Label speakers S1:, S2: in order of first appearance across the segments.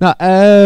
S1: Nou,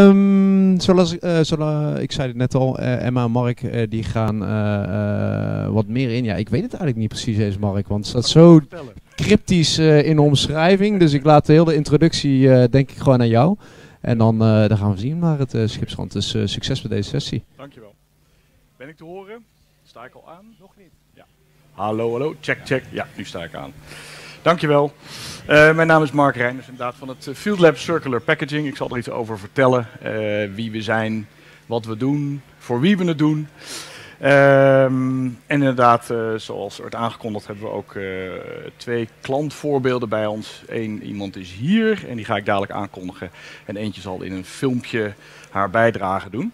S1: ik zei het net al, Emma en Mark die gaan wat meer in. Ja, ik weet het eigenlijk niet precies eens, Mark, want het staat zo cryptisch in de omschrijving. Dus ik laat de hele introductie denk ik gewoon aan jou. En dan gaan we zien naar het Schipsrand. Dus succes met deze sessie.
S2: Dankjewel. Ben ik te horen? Sta ik al aan? Nog niet. Ja. Hallo, hallo. Check, check. Ja, nu sta ik aan. Dankjewel. Mijn naam is Mark Reinders, inderdaad van het Field Lab Circular Packaging. Ik zal er iets over vertellen. Wie we zijn, wat we doen, voor wie we het doen. En inderdaad, zoals werd aangekondigd, hebben we ook 2 klantvoorbeelden bij ons. Iemand is hier en die ga ik dadelijk aankondigen. En eentje zal in een filmpje haar bijdrage doen.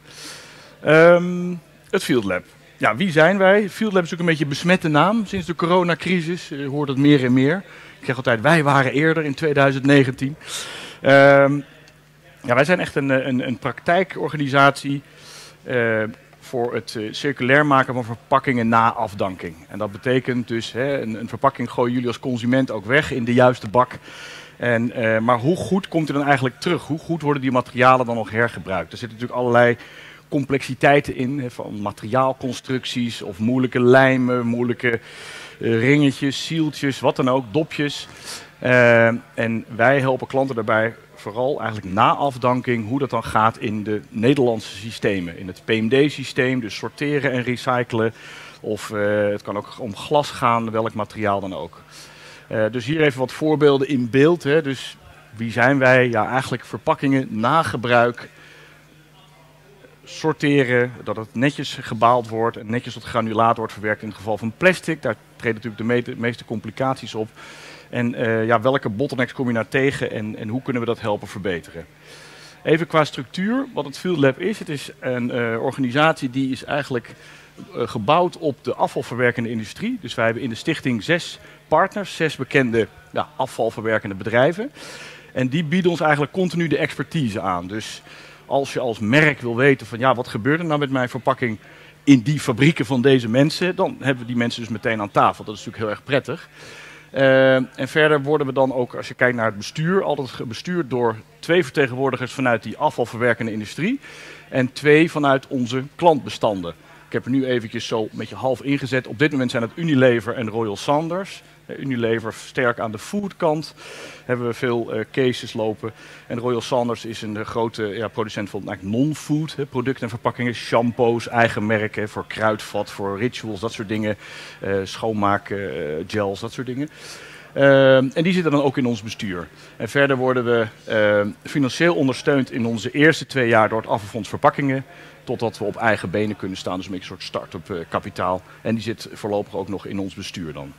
S2: Het Field Lab. Ja, wie zijn wij? Field Lab is ook een beetje een besmette naam sinds de coronacrisis. Je hoort het meer en meer. Ik zeg altijd, wij waren eerder in 2019. Ja, wij zijn echt een praktijkorganisatie voor het circulair maken van verpakkingen na afdanking. En dat betekent dus, een verpakking gooien jullie als consument ook weg in de juiste bak. Maar hoe goed komt het dan eigenlijk terug? Hoe goed worden die materialen dan nog hergebruikt? Er zitten natuurlijk allerlei complexiteiten in, van materiaalconstructies of moeilijke lijmen, moeilijke ringetjes, zieltjes, wat dan ook, dopjes. En wij helpen klanten daarbij vooral eigenlijk na afdanking hoe dat dan gaat in de Nederlandse systemen. In het PMD-systeem, dus sorteren en recyclen. Of het kan ook om glas gaan, welk materiaal dan ook. Dus hier even wat voorbeelden in beeld. Hè. Dus wie zijn wij? Ja, eigenlijk verpakkingen na gebruik sorteren, dat het netjes gebaald wordt en netjes tot granulaat wordt verwerkt in het geval van plastic. Daar treden natuurlijk de meeste complicaties op. En ja, welke bottlenecks kom je nou tegen en hoe kunnen we dat helpen verbeteren? Even qua structuur, wat het Field Lab is. Het is een organisatie die is eigenlijk gebouwd op de afvalverwerkende industrie. Dus wij hebben in de stichting 6 partners, 6 bekende afvalverwerkende bedrijven. En die bieden ons eigenlijk continu de expertise aan. Dus als je als merk wil weten van ja, wat gebeurt er nou met mijn verpakking in die fabrieken van deze mensen, dan hebben we die mensen dus meteen aan tafel. Dat is natuurlijk heel erg prettig. En verder worden we dan ook, als je kijkt naar het bestuur, altijd bestuurd door 2 vertegenwoordigers vanuit die afvalverwerkende industrie en 2 vanuit onze klantbestanden. Ik heb er nu eventjes zo een beetje half ingezet. Op dit moment zijn het Unilever en Royal Sanders. Unilever sterk aan de foodkant. Hebben we veel cases lopen. En Royal Sanders is een grote producent van non-food producten en verpakkingen. Shampoos, eigen merken voor kruidvat, voor rituals, dat soort dingen. Schoonmaak, gels, dat soort dingen. En die zitten dan ook in ons bestuur. En verder worden we financieel ondersteund in onze eerste 2 jaar door het Afvalfonds Verpakkingen. Totdat we op eigen benen kunnen staan. Dus een beetje een soort start-up kapitaal. En die zit voorlopig ook nog in ons bestuur dan.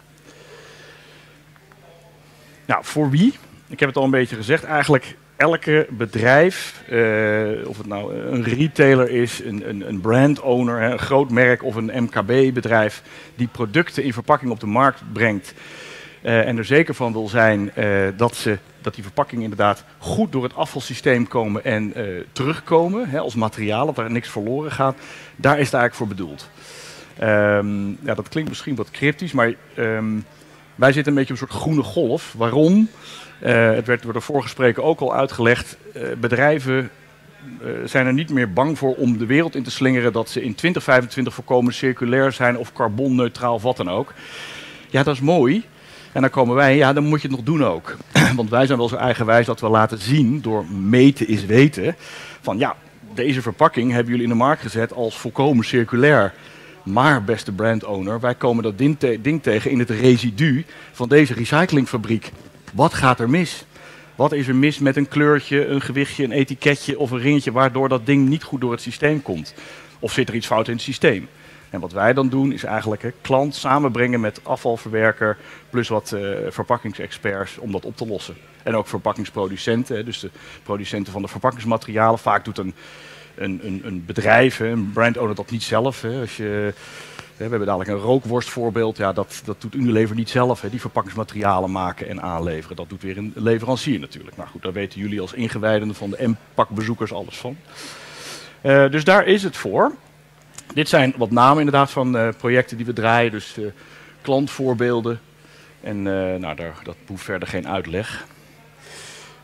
S2: Nou, voor wie? Ik heb het al een beetje gezegd. Eigenlijk elke bedrijf, of het nou een retailer is, een brand owner, een groot merk of een MKB-bedrijf die producten in verpakking op de markt brengt. En er zeker van wil zijn dat die verpakkingen inderdaad goed door het afvalsysteem komen en terugkomen als materiaal, dat er niks verloren gaat. Daar is het eigenlijk voor bedoeld. Ja, dat klinkt misschien wat cryptisch, maar wij zitten een beetje op een soort groene golf. Waarom? Het werd door de vorige spreker ook al uitgelegd. Bedrijven zijn er niet meer bang voor om de wereld in te slingeren dat ze in 2025 volkomen circulair zijn of carbonneutraal of wat dan ook. Ja, dat is mooi. En dan komen wij, ja, dan moet je het nog doen ook. Want wij zijn wel zo eigenwijs dat we laten zien, door meten is weten, van ja, deze verpakking hebben jullie in de markt gezet als volkomen circulair. Maar, beste brandowner, wij komen dat ding tegen in het residu van deze recyclingfabriek. Wat gaat er mis? Wat is er mis met een kleurtje, een gewichtje, een etiketje of een ringetje waardoor dat ding niet goed door het systeem komt? Of zit er iets fout in het systeem? En wat wij dan doen is eigenlijk klant samenbrengen met afvalverwerker plus wat verpakkingsexperts om dat op te lossen. En ook verpakkingsproducenten, dus de producenten van de verpakkingsmaterialen. Vaak doet een bedrijf, een brandowner dat niet zelf. We hebben dadelijk een rookworstvoorbeeld. Ja, dat doet Unilever niet zelf. Die verpakkingsmaterialen maken en aanleveren. Dat doet weer een leverancier natuurlijk. Maar goed, daar weten jullie als ingewijden van de M-pakbezoekers alles van. Dus daar is het voor. Dit zijn wat namen inderdaad van projecten die we draaien. Dus klantvoorbeelden. En dat hoeft verder geen uitleg.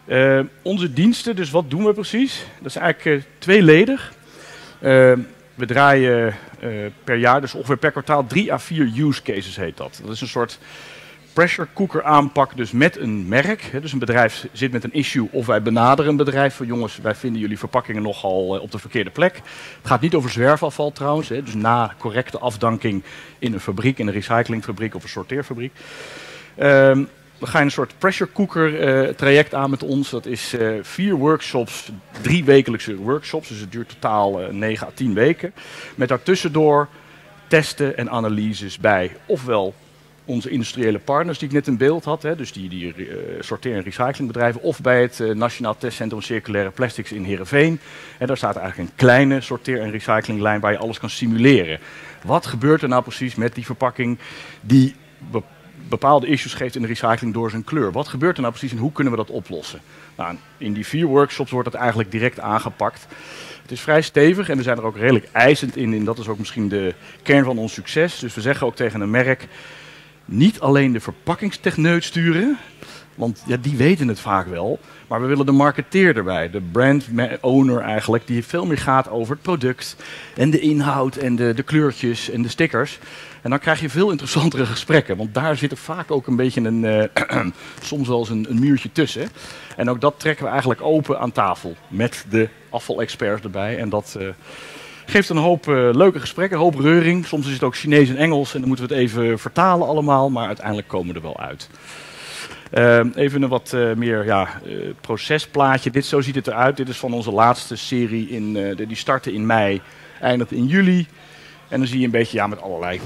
S2: Onze diensten, dus wat doen we precies? Dat is eigenlijk tweeledig. We draaien per jaar, dus ongeveer per kwartaal, 3 à 4 use cases heet dat. Dat is een soort pressure cooker aanpak, dus met een merk. Hè, dus een bedrijf zit met een issue of wij benaderen een bedrijf van jongens, wij vinden jullie verpakkingen nogal op de verkeerde plek. Het gaat niet over zwerfafval trouwens, hè, dus na correcte afdanking in een fabriek, in een recyclingfabriek of een sorteerfabriek. We gaan een soort pressure cooker traject aan met ons. Dat is 4 workshops, 3 wekelijkse workshops. Dus het duurt totaal 9 à 10 weken. Met daartussendoor testen en analyses bij ofwel onze industriële partners die ik net in beeld had. Hè, dus die sorteer- en recyclingbedrijven. Of bij het Nationaal Testcentrum Circulaire Plastics in Heerenveen. En daar staat eigenlijk een kleine sorteer- en recyclinglijn waar je alles kan simuleren. Wat gebeurt er nou precies met die verpakking die bepaalde issues geeft in de recycling door zijn kleur? Wat gebeurt er nou precies en hoe kunnen we dat oplossen? Nou, in die 4 workshops wordt dat eigenlijk direct aangepakt. Het is vrij stevig en we zijn er ook redelijk eisend in. En dat is ook misschien de kern van ons succes. Dus we zeggen ook tegen een merk, niet alleen de verpakkingstechneut sturen, want ja, die weten het vaak wel. Maar we willen de marketeer erbij, de brand owner eigenlijk, die veel meer gaat over het product en de inhoud en de kleurtjes en de stickers. En dan krijg je veel interessantere gesprekken, want daar zit er vaak ook een beetje soms wel eens een muurtje tussen. En ook dat trekken we eigenlijk open aan tafel met de afvalexperts erbij. En dat geeft een hoop leuke gesprekken, een hoop reuring. Soms is het ook Chinees en Engels en dan moeten we het even vertalen allemaal, maar uiteindelijk komen we er wel uit. Even een wat meer procesplaatje. Zo ziet het eruit. Dit is van onze laatste serie. Die startte in mei, eindigde in juli. En dan zie je een beetje met allerlei.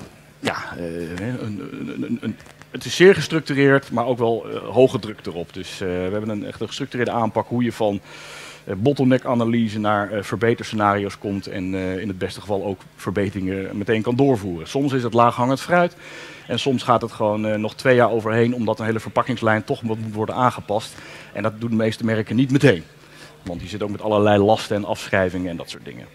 S2: Het is zeer gestructureerd, maar ook wel hoge druk erop. Dus we hebben een echt een gestructureerde aanpak hoe je van bottleneck-analyse naar verbeterscenario's komt. En in het beste geval ook verbeteringen meteen kan doorvoeren. Soms is het laaghangend fruit. En soms gaat het gewoon nog 2 jaar overheen, omdat een hele verpakkingslijn toch moet worden aangepast. En dat doen de meeste merken niet meteen. Want die zitten ook met allerlei lasten en afschrijvingen en dat soort dingen.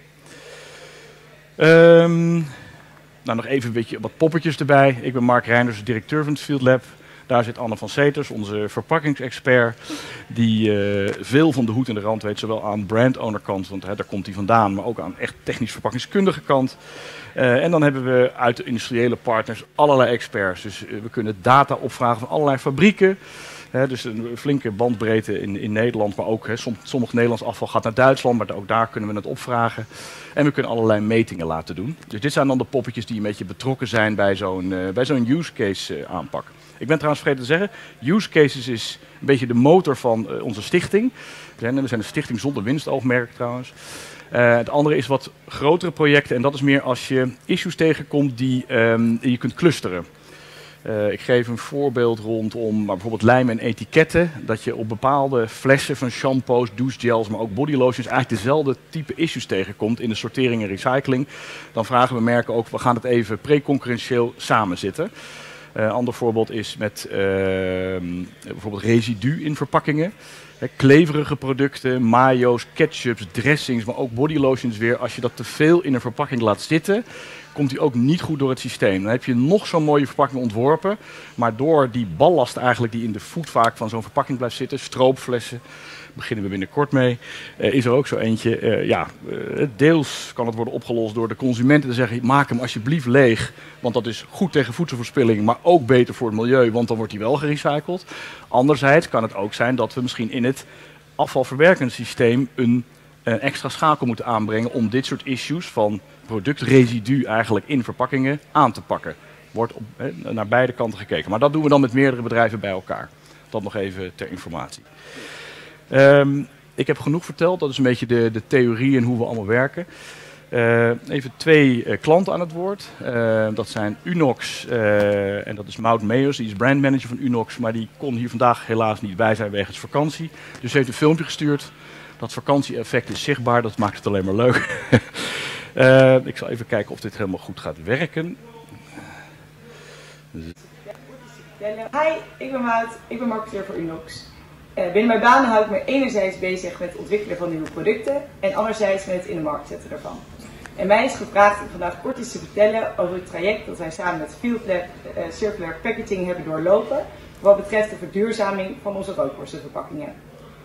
S2: Nog even een beetje wat poppetjes erbij. Ik ben Mark Reinders, directeur van het Field Lab. Daar zit Anne van Seters, onze verpakkingsexpert, die veel van de hoed en de rand weet, zowel aan brand-owner kant, want daar komt hij vandaan, maar ook aan echt technisch verpakkingskundige kant. En dan hebben we uit de industriële partners allerlei experts. Dus we kunnen data opvragen van allerlei fabrieken. Dus een flinke bandbreedte in Nederland, maar ook sommig Nederlands afval gaat naar Duitsland, maar ook daar kunnen we het opvragen. En we kunnen allerlei metingen laten doen. Dus dit zijn dan de poppetjes die een beetje betrokken zijn bij zo'n use case aanpak. Ik ben trouwens vergeten te zeggen, use cases is een beetje de motor van onze stichting. We zijn een stichting zonder winstoogmerk trouwens. Het andere is wat grotere projecten en dat is meer als je issues tegenkomt die je kunt clusteren. Ik geef een voorbeeld rondom bijvoorbeeld lijm en etiketten. Dat je op bepaalde flessen van shampoos, douchegels, maar ook bodylotions eigenlijk dezelfde type issues tegenkomt in de sortering en recycling. Dan vragen we merken ook, we gaan het even pre-concurrentieel samenzitten. Een ander voorbeeld is met bijvoorbeeld residu in verpakkingen. Kleverige producten, mayo's, ketchups, dressings, maar ook bodylotions weer. Als je dat te veel in een verpakking laat zitten, komt die ook niet goed door het systeem. Dan heb je nog zo'n mooie verpakking ontworpen, maar door die ballast eigenlijk die in de voet vaak van zo'n verpakking blijft zitten, stroopflessen, beginnen we binnenkort mee, is er ook zo eentje. Deels kan het worden opgelost door de consumenten te zeggen, maak hem alsjeblieft leeg, want dat is goed tegen voedselverspilling, maar ook beter voor het milieu, want dan wordt hij wel gerecycled. Anderzijds kan het ook zijn dat we misschien in het afvalverwerkingssysteem een extra schakel moeten aanbrengen om dit soort issues van productresidu eigenlijk in verpakkingen aan te pakken. Wordt naar beide kanten gekeken. Maar dat doen we dan met meerdere bedrijven bij elkaar. Dat nog even ter informatie. Ik heb genoeg verteld, dat is een beetje de theorie en hoe we allemaal werken. Even 2 klanten aan het woord. Dat zijn Unox en dat is Maud Meijers, die is brandmanager van Unox, maar die kon hier vandaag helaas niet bij zijn wegens vakantie. Dus ze heeft een filmpje gestuurd. Dat vakantie-effect is zichtbaar, dat maakt het alleen maar leuk. Ik zal even kijken of dit helemaal goed gaat werken.
S3: Hi, ik ben Maud, ik ben marketeer voor Unox. Binnen mijn baan hou ik me enerzijds bezig met het ontwikkelen van nieuwe producten en anderzijds met het in de markt zetten daarvan. En mij is gevraagd om vandaag kort iets te vertellen over het traject dat wij samen met Field Lab Circular Packaging hebben doorlopen wat betreft de verduurzaming van onze rookworstenverpakkingen.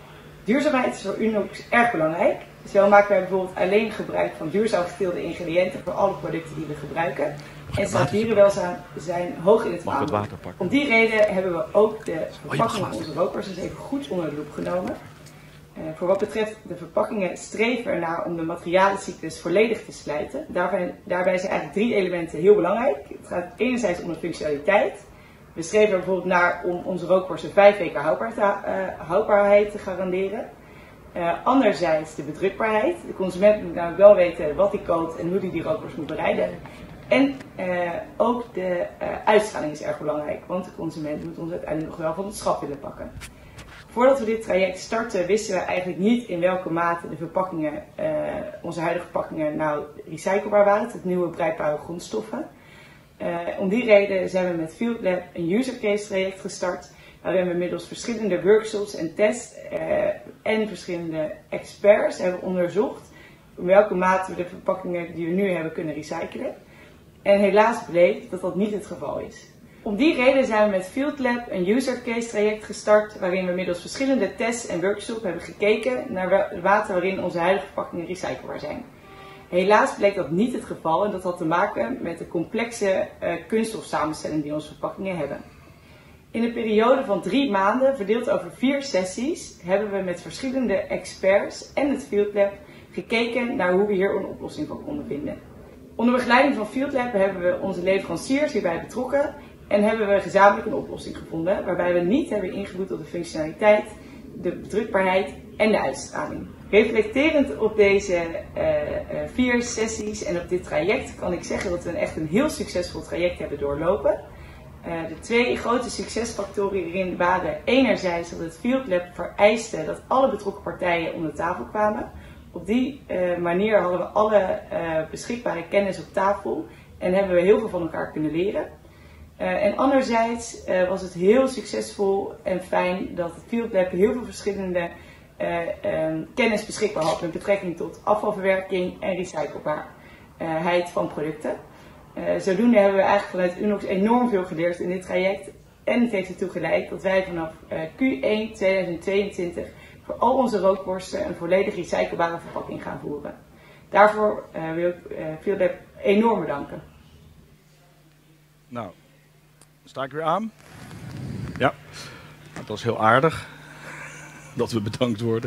S3: Duurzaamheid is voor Unox erg belangrijk. Zo maken wij bijvoorbeeld alleen gebruik van duurzaam geteelde ingrediënten voor alle producten die we gebruiken. En staat dierenwelzijn zijn hoog in het vaandel. Om die reden hebben we ook de verpakking van onze rookworst eens even goed onder de loep genomen. Voor wat betreft de verpakkingen streven we ernaar om de materialencyclus volledig te slijten. Daarbij zijn eigenlijk 3 elementen heel belangrijk. Het gaat enerzijds om de functionaliteit. We streven er bijvoorbeeld naar om onze rookworsten 5 weken houdbaarheid te garanderen. Anderzijds de bedrukbaarheid. De consument moet namelijk wel weten wat hij koopt en hoe hij die rookworst moet bereiden. En ook de uitstraling is erg belangrijk, want de consument moet ons uiteindelijk nog wel van het schap willen pakken. Voordat we dit traject starten wisten we eigenlijk niet in welke mate de verpakkingen, onze huidige verpakkingen nou recyclebaar waren, het nieuwe bruikbare grondstoffen. Om die reden zijn we met Field Lab een user case traject gestart, waarin we middels verschillende workshops en tests en verschillende experts hebben onderzocht in welke mate we de verpakkingen die we nu hebben kunnen recyclen. En helaas bleek dat dat niet het geval is. Om die reden zijn we met Field Lab een user case traject gestart, waarin we middels verschillende tests en workshops hebben gekeken naar de mate waarin onze huidige verpakkingen recyclebaar zijn. Helaas bleek dat niet het geval en dat had te maken met de complexe kunststofsamenstelling die onze verpakkingen hebben. In een periode van 3 maanden, verdeeld over 4 sessies, hebben we met verschillende experts en het Field Lab gekeken naar hoe we hier een oplossing voor konden vinden. Onder begeleiding van Field Lab hebben we onze leveranciers hierbij betrokken en hebben we gezamenlijk een oplossing gevonden waarbij we niet hebben ingeboet op de functionaliteit, de bedrukbaarheid en de uitstraling. Reflecterend op deze 4 sessies en op dit traject kan ik zeggen dat we echt een heel succesvol traject hebben doorlopen. De 2 grote succesfactoren hierin waren enerzijds dat het Field Lab vereiste dat alle betrokken partijen om de tafel kwamen. Op die manier hadden we alle beschikbare kennis op tafel en hebben we heel veel van elkaar kunnen leren. En anderzijds was het heel succesvol en fijn dat het Field Lab heel veel verschillende kennis beschikbaar had met betrekking tot afvalverwerking en recyclebaarheid van producten. Zodoende hebben we eigenlijk vanuit Unox enorm veel geleerd in dit traject. En het heeft ertoe geleid dat wij vanaf Q1 2022 voor al onze rookworsten een volledig recyclebare verpakking gaan voeren. Daarvoor wil ik Field Lab enorm bedanken.
S2: Nou, sta ik weer aan? Ja, dat was heel aardig dat we bedankt worden.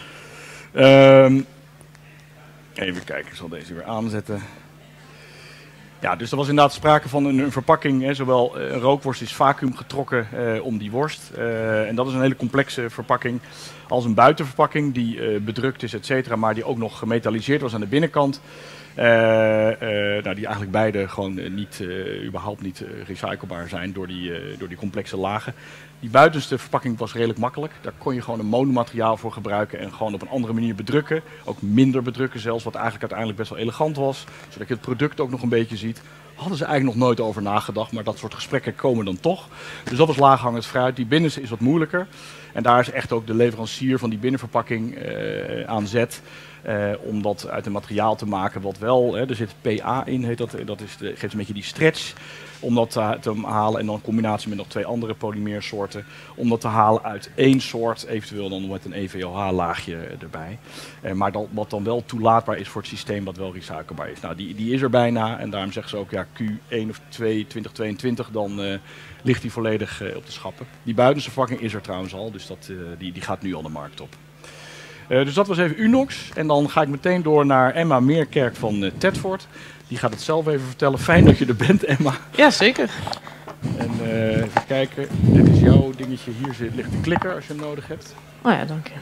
S2: Even kijken, ik zal deze weer aanzetten. Ja, dus er was inderdaad sprake van een verpakking. Hè, zowel een rookworst is vacuüm getrokken om die worst. En dat is een hele complexe verpakking. Als een buitenverpakking die bedrukt is, et cetera, maar die ook nog gemetalliseerd was aan de binnenkant. Nou, die eigenlijk beide gewoon überhaupt niet recyclebaar zijn door die complexe lagen. Die buitenste verpakking was redelijk makkelijk. Daar kon je gewoon een monomateriaal voor gebruiken en gewoon op een andere manier bedrukken. Ook minder bedrukken zelfs, wat eigenlijk uiteindelijk best wel elegant was. Zodat je het product ook nog een beetje ziet. Hadden ze eigenlijk nog nooit over nagedacht, maar dat soort gesprekken komen dan toch. Dus dat was laaghangend fruit. Die binnenste is wat moeilijker. En daar is echt ook de leverancier van die binnenverpakking aan zet. Om dat uit een materiaal te maken wat wel, er zit PA in, heet dat geeft een beetje die stretch. Om dat te halen en dan in combinatie met nog 2 andere polymeersoorten. Om dat te halen uit 1 soort, eventueel dan met een EVOH-laagje erbij. Maar wat dan wel toelaatbaar is voor het systeem wat wel recyclebaar is. Nou, die is er bijna en daarom zeggen ze ook ja, Q1 of 2 2022 dan ligt die volledig op de schappen. Die buitenste verpakking is er trouwens al, dus die gaat nu al de markt op. Dus dat was even Unox. En dan ga ik meteen door naar Emma Meerkerk van Tedford. Die gaat het zelf even vertellen. Fijn dat je er bent, Emma.
S4: Ja, zeker.
S2: En even kijken. Dit is jouw dingetje. Hier ligt de klikker als je hem nodig hebt.
S4: Oh ja, dank je.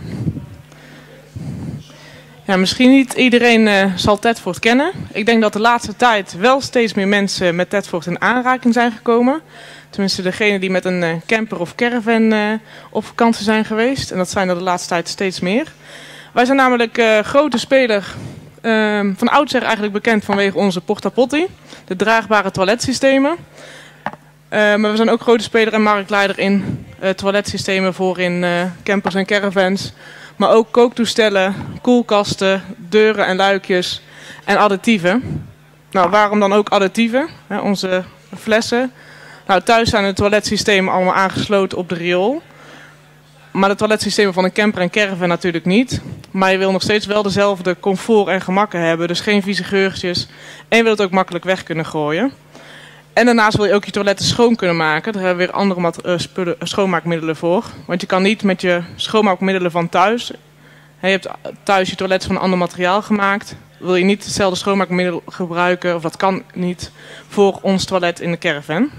S4: Ja, misschien niet iedereen zal Tedford kennen. Ik denk dat de laatste tijd wel steeds meer mensen met Tedford in aanraking zijn gekomen. Tenminste, degenen die met een camper of caravan op vakantie zijn geweest. En dat zijn er de laatste tijd steeds meer. Wij zijn namelijk grote speler, van oudsher eigenlijk bekend vanwege onze Porta Potty. De draagbare toiletsystemen. Maar we zijn ook grote speler en marktleider in toiletsystemen voor in campers en caravans. Maar ook kooktoestellen, koelkasten, deuren en luikjes en additieven. Nou, waarom dan ook additieven? Onze flessen. Nou, thuis zijn de toiletsystemen allemaal aangesloten op de riool. Maar de toiletsystemen van een camper en caravan natuurlijk niet. Maar je wil nog steeds wel dezelfde comfort en gemakken hebben. Dus geen vieze geurtjes. En je wil het ook makkelijk weg kunnen gooien. En daarnaast wil je ook je toiletten schoon kunnen maken. Daar hebben we weer andere schoonmaakmiddelen voor. Want je kan niet met je schoonmaakmiddelen van thuis. Je hebt thuis je toilet van een ander materiaal gemaakt. Wil je niet hetzelfde schoonmaakmiddel gebruiken, of dat kan niet, voor ons toilet in de caravan.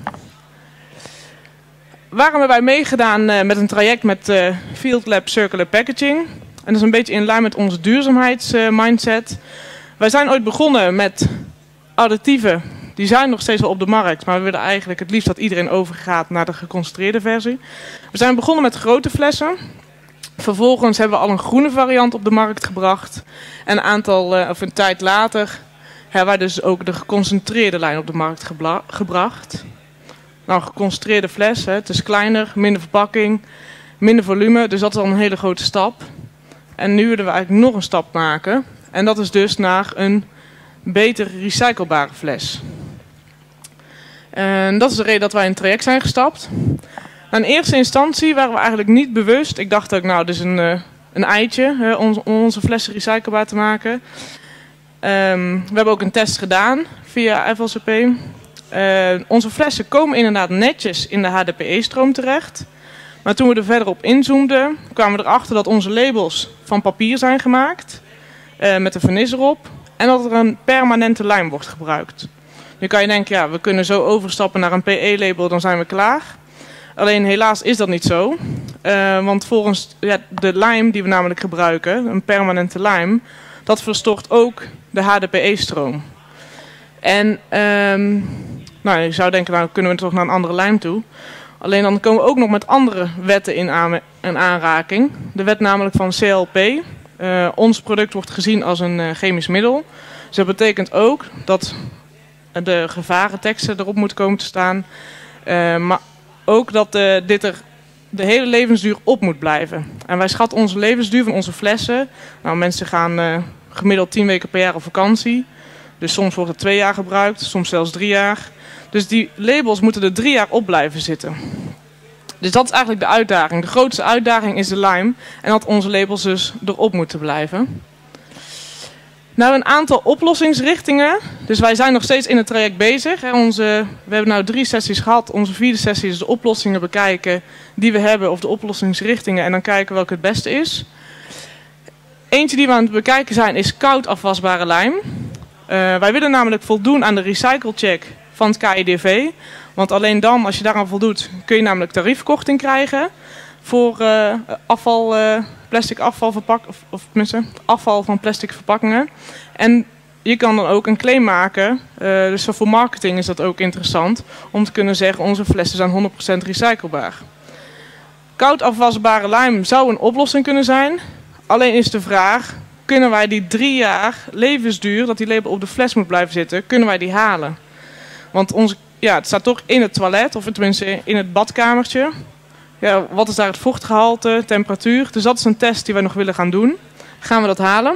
S4: Waarom hebben wij meegedaan met een traject met Field Lab Circular Packaging? En dat is een beetje in lijn met onze duurzaamheidsmindset. Wij zijn ooit begonnen met additieven. Die zijn nog steeds wel op de markt, maar we willen eigenlijk het liefst dat iedereen overgaat naar de geconcentreerde versie. We zijn begonnen met grote flessen. Vervolgens hebben we al een groene variant op de markt gebracht. En een tijd later hebben wij dus ook de geconcentreerde lijn op de markt gebracht. Nou, geconcentreerde fles, het is kleiner, minder verpakking, minder volume. Dus dat is al een hele grote stap. En nu willen we eigenlijk nog een stap maken. En dat is dus naar een beter recyclebare fles. En dat is de reden dat wij in het traject zijn gestapt. In eerste instantie waren we eigenlijk niet bewust. Ik dacht ook, nou, dit is een eitje om onze flessen recyclebaar te maken. We hebben ook een test gedaan via FLCP. Onze flessen komen inderdaad netjes in de HDPE-stroom terecht. Maar toen we er verder op inzoomden, kwamen we erachter dat onze labels van papier zijn gemaakt. Met een vernis erop. En dat er een permanente lijm wordt gebruikt. Nu kan je denken, ja, we kunnen zo overstappen naar een PE-label, dan zijn we klaar. Alleen helaas is dat niet zo. Want volgens de lijm die we namelijk gebruiken, een permanente lijm, dat verstort ook de HDPE-stroom. En nou, je zou denken, nou kunnen we toch naar een andere lijm toe. Alleen dan komen we ook nog met andere wetten in aanraking. De wet namelijk van CLP. Ons product wordt gezien als een chemisch middel. Dus dat betekent ook dat de gevarenteksten erop moeten komen te staan. Maar ook dat dit er de hele levensduur op moet blijven. En wij schatten onze levensduur van onze flessen. Nou, mensen gaan gemiddeld 10 weken per jaar op vakantie. Dus soms wordt het 2 jaar gebruikt, soms zelfs 3 jaar. Dus die labels moeten er 3 jaar op blijven zitten. Dus dat is eigenlijk de uitdaging. De grootste uitdaging is de lijm. En dat onze labels dus erop moeten blijven. Nou, een aantal oplossingsrichtingen. Dus wij zijn nog steeds in het traject bezig. We hebben nu 3 sessies gehad. Onze 4e sessie is de oplossingen bekijken die we hebben. Of de oplossingsrichtingen. En dan kijken welke het beste is. Eentje die we aan het bekijken zijn is koud afwasbare lijm. Wij willen namelijk voldoen aan de recyclecheck van het KIDV. Want alleen dan, als je daaraan voldoet, kun je namelijk tariefkorting krijgen. Voor plastic afval of tenminste, afval van plastic verpakkingen. En je kan dan ook een claim maken. Dus voor marketing is dat ook interessant. Om te kunnen zeggen, onze flessen zijn 100% recyclebaar. Koud afwasbare lijm zou een oplossing kunnen zijn. Alleen is de vraag, kunnen wij die 3 jaar levensduur, dat die label op de fles moet blijven zitten, kunnen wij die halen? Want het staat toch in het toilet, of tenminste in het badkamertje. Ja, wat is daar het vochtgehalte, temperatuur? Dus dat is een test die wij nog willen gaan doen. Gaan we dat halen?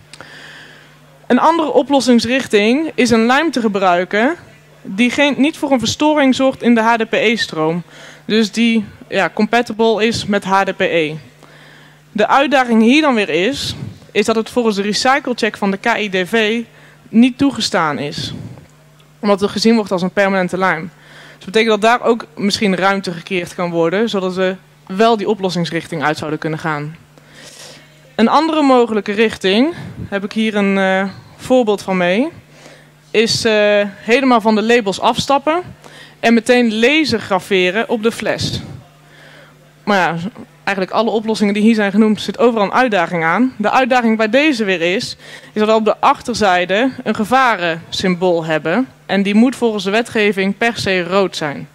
S4: Een andere oplossingsrichting is een lijm te gebruiken die niet voor een verstoring zorgt in de HDPE-stroom. Dus die compatible is met HDPE. De uitdaging hier dan weer is dat het volgens de recyclecheck van de KIDV niet toegestaan is. Omdat het gezien wordt als een permanente lijm. Dus dat betekent dat daar ook misschien ruimte gecreëerd kan worden, zodat we wel die oplossingsrichting uit zouden kunnen gaan. Een andere mogelijke richting, heb ik hier een voorbeeld van mee, is helemaal van de labels afstappen en meteen laser graveren op de fles. Maar ja, eigenlijk alle oplossingen die hier zijn genoemd, zit overal een uitdaging aan. De uitdaging bij deze weer is dat we op de achterzijde een gevarensymbool hebben. En die moet volgens de wetgeving per se rood zijn.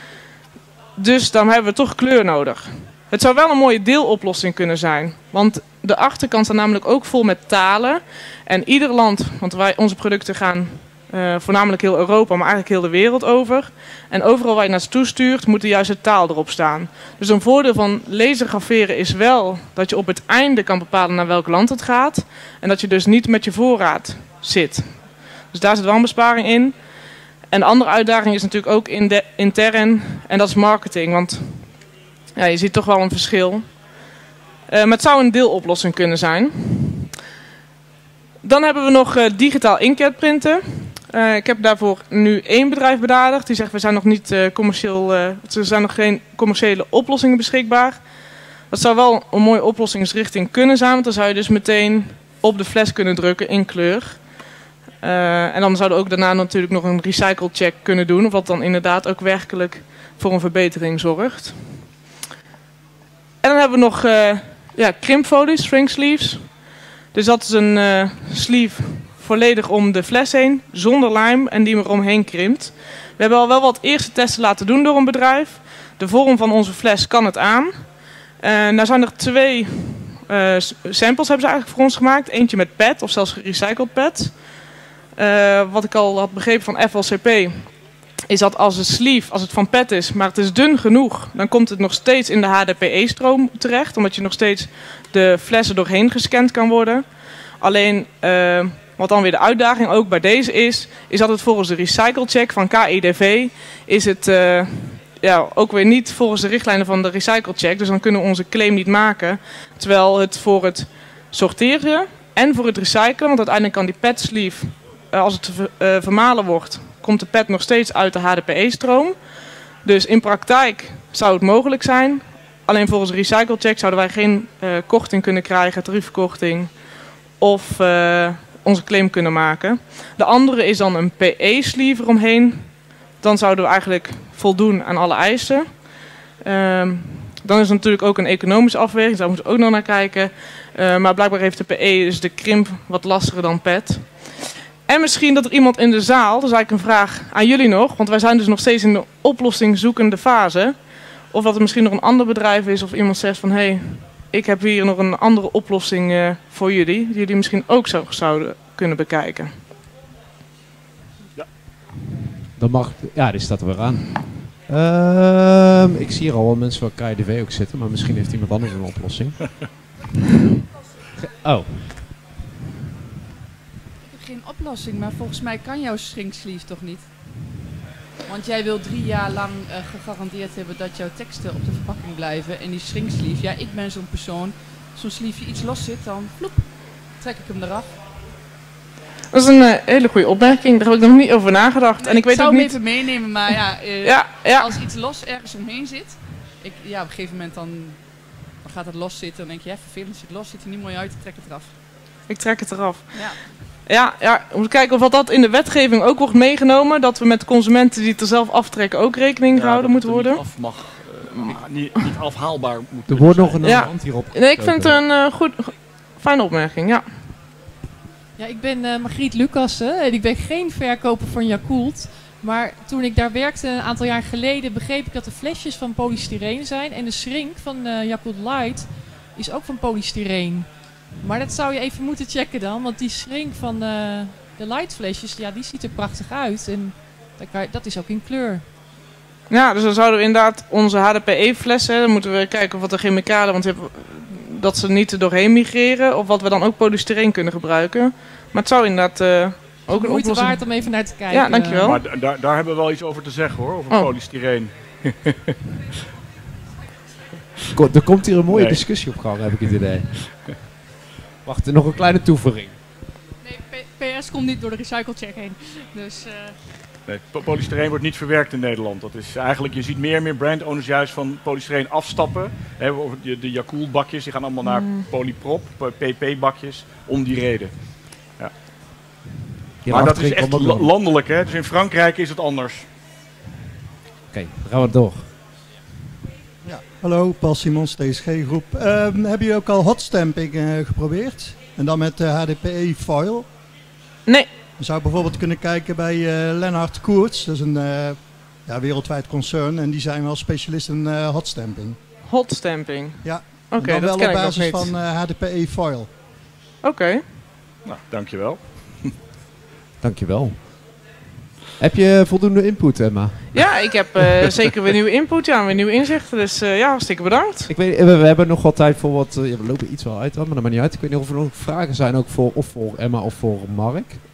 S4: Dus dan hebben we toch kleur nodig. Het zou wel een mooie deeloplossing kunnen zijn. Want de achterkant staat namelijk ook vol met talen. En ieder land, want onze producten gaan voornamelijk heel Europa, maar eigenlijk heel de wereld over. En overal waar je naartoe stuurt, moet de juiste taal erop staan. Dus een voordeel van lasergraveren is wel dat je op het einde kan bepalen naar welk land het gaat. En dat je dus niet met je voorraad zit. Dus daar zit wel een besparing in. En de andere uitdaging is natuurlijk ook intern. En dat is marketing. Want ja, je ziet toch wel een verschil. Maar het zou een deeloplossing kunnen zijn. Dan hebben we nog digitaal inkjetprinten. Ik heb daarvoor nu 1 bedrijf benaderd. Die zegt, we zijn nog niet commercieel, er zijn nog geen commerciële oplossingen beschikbaar. Dat zou wel een mooie oplossingsrichting kunnen zijn. Want dan zou je dus meteen op de fles kunnen drukken in kleur. En dan zouden we ook daarna natuurlijk nog een recycle check kunnen doen. Of dat dan inderdaad ook werkelijk voor een verbetering zorgt. En dan hebben we nog krimpfolies, shrink sleeves. Dus dat is een sleeve volledig om de fles heen, zonder lijm en die er omheen krimpt. We hebben al wel wat eerste testen laten doen door een bedrijf. De vorm van onze fles kan het aan. Nou zijn er 2 samples hebben ze eigenlijk voor ons gemaakt. Eentje met PET of zelfs gerecycled PET. Wat ik al had begrepen van FLCP is dat als het van PET is, maar het is dun genoeg, dan komt het nog steeds in de HDPE-stroom terecht, omdat je nog steeds de flessen doorheen gescand kan worden. Alleen, wat dan weer de uitdaging ook bij deze is dat het volgens de recycle check van KIDV is het ook weer niet volgens de richtlijnen van de recycle check. Dus dan kunnen we onze claim niet maken. Terwijl het voor het sorteren en voor het recyclen, want uiteindelijk kan die PET sleeve, als het vermalen wordt, komt de PET nog steeds uit de HDPE-stroom. Dus in praktijk zou het mogelijk zijn. Alleen volgens de recycle check zouden wij geen korting kunnen krijgen, tariefkorting of onze claim kunnen maken. De andere is dan een PE-sleeve eromheen. Dan zouden we eigenlijk voldoen aan alle eisen. Dan is er natuurlijk ook een economische afweging, daar moeten we ook nog naar kijken. Maar blijkbaar heeft de PE, dus de krimp, wat lastiger dan PET. En misschien dat er iemand in de zaal, dat is eigenlijk een vraag aan jullie nog, want wij zijn dus nog steeds in de oplossing zoekende fase. Of dat er misschien nog een ander bedrijf is of iemand zegt van hé, ik heb hier nog een andere oplossing voor jullie, die jullie misschien ook zo zouden kunnen bekijken.
S1: Dan mag, ja, die staat er weer aan. Ik zie hier al wel mensen van KIDV ook zitten, maar misschien heeft iemand anders een oplossing. Oh.
S5: Ik heb geen oplossing, maar volgens mij kan jouw shrink sleeve toch niet? Want jij wil 3 jaar lang gegarandeerd hebben dat jouw teksten op de verpakking blijven. En die shrink sleeve, ja, ik ben zo'n persoon. Zo'n sleeve iets los zit, dan vloep, trek ik hem eraf.
S4: Dat is een hele goede opmerking. Daar heb ik nog niet over nagedacht.
S5: Nee,
S4: en ik weet
S5: zou
S4: ook
S5: hem
S4: niet...
S5: even meenemen, maar als iets los ergens omheen zit, op een gegeven moment dan gaat het los zitten. Dan denk je, vervelend, als het los zit er niet mooi uit, trek het eraf.
S4: Ik trek het eraf.
S5: Ja.
S4: Ja, we moeten kijken of dat in de wetgeving ook wordt meegenomen. Dat we met consumenten die het er zelf aftrekken ook rekening gehouden moeten worden.
S2: Niet afhaalbaar moet.
S1: Er wordt nog een hand hierop.
S4: Nee, ik vind het een fijne opmerking, ja.
S6: Ja, ik ben Margriet Lucassen en ik ben geen verkoper van Yakult. Maar toen ik daar werkte een aantal jaar geleden begreep ik dat de flesjes van polystyreen zijn. En de shrink van Yakult Light is ook van polystyreen. Maar dat zou je even moeten checken dan. Want die shrink van de light flesjes, ja, die ziet er prachtig uit. En dat is ook in kleur.
S4: Ja, dus dan zouden we inderdaad onze HDPE-flessen, dan moeten we kijken of wat er chemicalen, want dat ze niet er doorheen migreren. Of wat we dan ook polystyreen kunnen gebruiken. Maar het zou inderdaad ook een oplossing...
S6: waard om even naar te kijken.
S4: Ja, dankjewel.
S2: Maar daar hebben we wel iets over te zeggen hoor, over polystyreen.
S1: Er komt hier een mooie discussie op gang, heb ik het idee. Wacht, nog een kleine toevoeging.
S7: Nee, PS komt niet door de recycle check heen. Dus...
S2: Nee, polystyreen wordt niet verwerkt in Nederland. Dat is eigenlijk, je ziet meer en meer brandowners juist van polystyreen afstappen. De Yakult bakjes, die gaan allemaal naar polyprop, PP bakjes, om die reden. Ja. Maar dat is echt landelijk, hè? Dus in Frankrijk is het anders.
S1: Oké, dan gaan we door.
S8: Ja, hallo, Paul Simons, TSG-groep. Hebben jullie ook al hotstamping geprobeerd? En dan met HDPE foil?
S4: Nee.
S8: Je zou bijvoorbeeld kunnen kijken bij Lennart Koerts. Dat is een wereldwijd concern. En die zijn wel specialist in hotstamping.
S4: Hotstamping?
S8: Ja.
S4: Oké, dat ken ik nog niet.
S8: Dan wel op basis van HDPE foil.
S4: Oké.
S2: Nou, dankjewel.
S1: Dankjewel. Heb je voldoende input, Emma?
S4: Ja, ik heb zeker weer nieuwe input, weer nieuwe inzichten. Dus hartstikke bedankt.
S1: Ik weet, we hebben nog wel tijd voor wat... we lopen iets wel uit, maar dat maakt niet uit. Ik weet niet of er nog vragen zijn ook voor Emma of voor Mark.